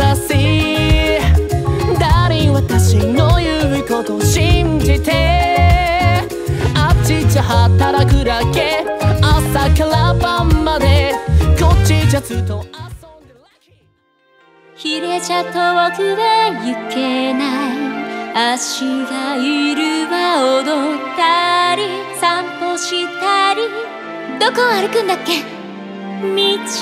し誰に私の言うことを信じてあっちじゃ働くだけ朝から晩までこっちじゃずっと遊んでるひれじゃ遠くへ行けない足がいるは踊ったり散歩したりどこを歩くんだっけ道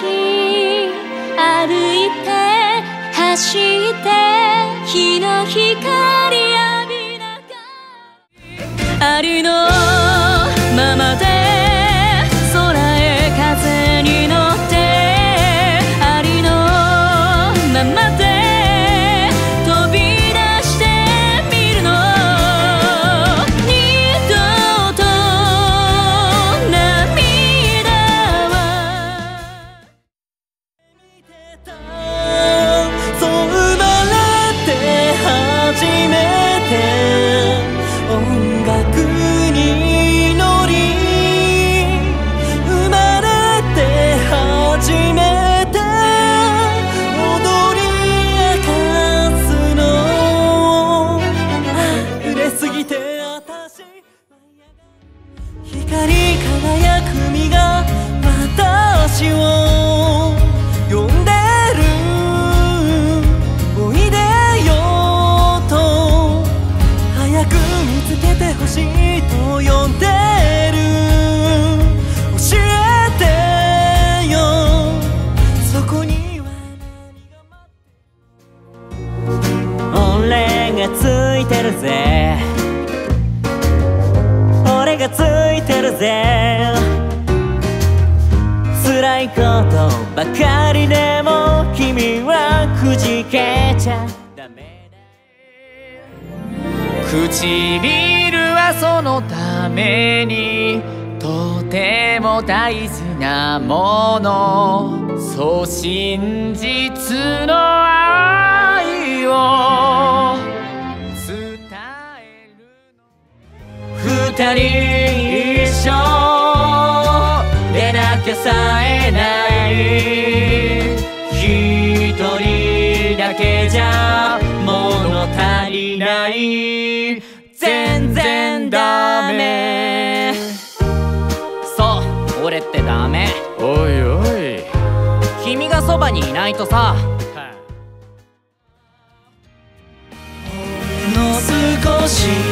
歩いて走って日の光浴びながらありのままで空へ風に乗ってありのままで飛び出してみるの二度と涙はそう生まれて初めて音楽に乗り生まれて初めて踊り明かすの売れすぎて私光り輝く実が私を呼んでるおいでよと早く見つけてほしいと呼んでる教えてよそこには何が待って俺がついてるぜ俺がついてるぜ辛いことばかりでも君はくじけちゃダメだ唇はそのためにとても大事なものそう真実の愛を伝えるの二人一緒でなきゃさえない一人だけじゃ物足りない全然ダメそう俺ってダメおいおい君がそばにいないとさほんの少し